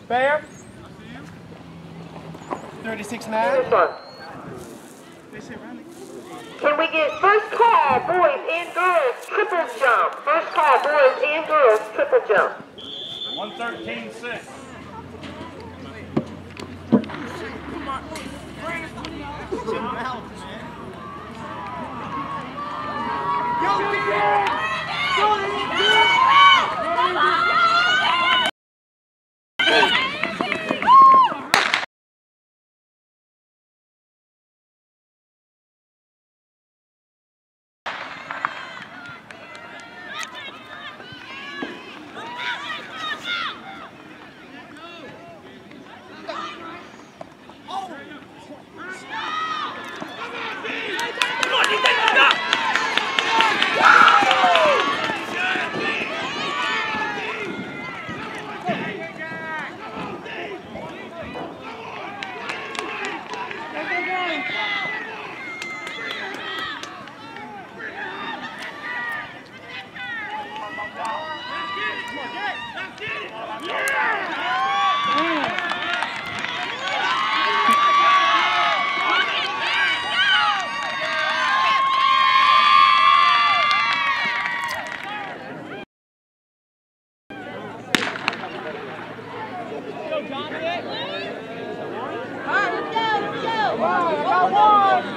Fair. 36 man. Can we get first call, boys and girls, triple jump? First call, boys and girls, triple jump. 113.6. All right, let's go. Come on,